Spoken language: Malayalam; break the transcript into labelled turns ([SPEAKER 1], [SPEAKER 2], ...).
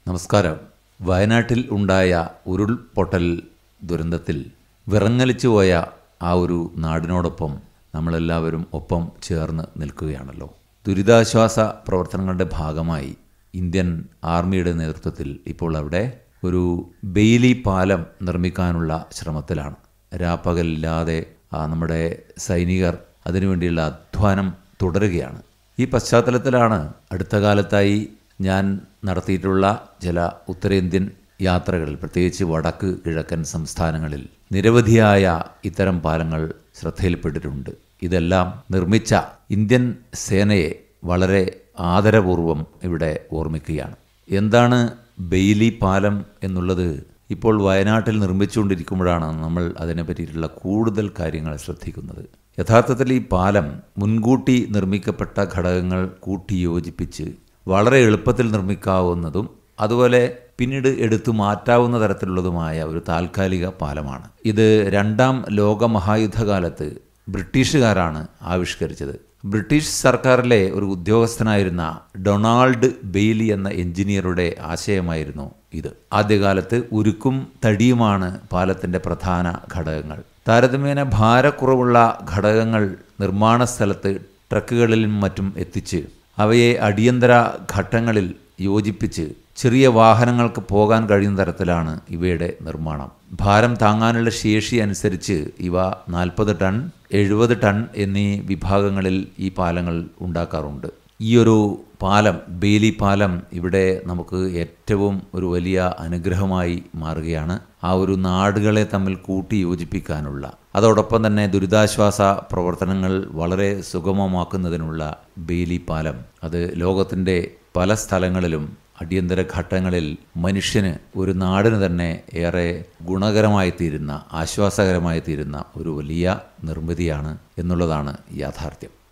[SPEAKER 1] നമസ്കാരം. വയനാട്ടിൽ ഉണ്ടായ ഉരുൾപൊട്ടൽ ദുരന്തത്തിൽ വിറങ്ങലിച്ചു പോയ ആ ഒരു നാടിനോടൊപ്പം നമ്മളെല്ലാവരും ഒപ്പം ചേർന്ന് നിൽക്കുകയാണല്ലോ. ദുരിതാശ്വാസ പ്രവർത്തനങ്ങളുടെ ഭാഗമായി ഇന്ത്യൻ ആർമിയുടെ നേതൃത്വത്തിൽ ഇപ്പോൾ അവിടെ ഒരു ബെയിലി പാലം നിർമ്മിക്കാനുള്ള ശ്രമത്തിലാണ്. രാപ്പകലില്ലാതെ നമ്മുടെ സൈനികർ അതിനുവേണ്ടിയുള്ള അധ്വാനം തുടരുകയാണ്. ഈ പശ്ചാത്തലത്തിലാണ് അടുത്ത കാലത്തായി ഞാൻ നടത്തിയിട്ടുള്ള ചില ഉത്തരേന്ത്യൻ യാത്രകളിൽ, പ്രത്യേകിച്ച് വടക്ക് കിഴക്കൻ സംസ്ഥാനങ്ങളിൽ നിരവധിയായ ഇത്തരം പാലങ്ങൾ ശ്രദ്ധയിൽപ്പെട്ടിട്ടുണ്ട്. ഇതെല്ലാം നിർമ്മിച്ച ഇന്ത്യൻ സേനയെ വളരെ ആദരപൂർവം ഇവിടെ ഓർമ്മിക്കുകയാണ്. എന്താണ് ബെയിലി പാലം എന്നുള്ളത് ഇപ്പോൾ വയനാട്ടിൽ നിർമ്മിച്ചുകൊണ്ടിരിക്കുമ്പോഴാണ് നമ്മൾ അതിനെ പറ്റിയിട്ടുള്ള കൂടുതൽ കാര്യങ്ങൾ ശ്രദ്ധിക്കുന്നത്. യഥാർത്ഥത്തിൽ ഈ പാലം മുൻകൂട്ടി നിർമ്മിക്കപ്പെട്ട ഘടകങ്ങൾ കൂട്ടിയോജിപ്പിച്ച് വളരെ എളുപ്പത്തിൽ നിർമ്മിക്കാവുന്നതും അതുപോലെ പിന്നീട് എടുത്തു മാറ്റാവുന്ന തരത്തിലുള്ളതുമായ ഒരു താൽക്കാലിക പാലമാണ്. ഇത് രണ്ടാം ലോകമഹായുദ്ധകാലത്ത് ബ്രിട്ടീഷുകാരാണ് ആവിഷ്കരിച്ചത്. ബ്രിട്ടീഷ് സർക്കാരിലെ ഒരു ഉദ്യോഗസ്ഥനായിരുന്ന ഡൊണാൾഡ് ബെയ്ലി എന്ന എഞ്ചിനീയറുടെ ആശയമായിരുന്നു ഇത്. ആദ്യകാലത്ത് ഉരുക്കും തടിയുമാണ് പാലത്തിൻ്റെ പ്രധാന ഘടകങ്ങൾ. താരതമ്യേന ഭാരക്കുറവുള്ള ഘടകങ്ങൾ നിർമ്മാണ സ്ഥലത്ത് ട്രക്കുകളിലും മറ്റും എത്തിച്ച് അവയെ അടിയന്തര ഘട്ടങ്ങളിൽ യോജിപ്പിച്ച് ചെറിയ വാഹനങ്ങൾക്ക് പോകാൻ കഴിയുന്ന തരത്തിലാണ് ഇവയുടെ നിർമ്മാണം. ഭാരം താങ്ങാനുള്ള ശേഷി അനുസരിച്ച് ഇവ 40 ടൺ, 70 ടൺ എന്നീ വിഭാഗങ്ങളിൽ ഈ പാലങ്ങൾ ഉണ്ടാക്കാറുണ്ട്. ഈ ഒരു പാലം, ബെയിലി പാലം, ഇവിടെ നമുക്ക് ഏറ്റവും ഒരു വലിയ അനുഗ്രഹമായി മാറുകയാണ്. ആ ഒരു നാടുകളെ തമ്മിൽ കൂട്ടി യോജിപ്പിക്കാനുള്ള, അതോടൊപ്പം തന്നെ ദുരിതാശ്വാസ പ്രവർത്തനങ്ങൾ വളരെ സുഗമമാക്കുന്നതിനുള്ള ബെയിലി പാലം അത് ലോകത്തിൻ്റെ പല സ്ഥലങ്ങളിലും അടിയന്തര ഘട്ടങ്ങളിൽ മനുഷ്യന്, ഒരു നാടിന് തന്നെ ഏറെ ഗുണകരമായി തീരുന്ന, ആശ്വാസകരമായി തീരുന്ന ഒരു വലിയ നിർമ്മിതിയാണ് എന്നുള്ളതാണ് യാഥാർത്ഥ്യം.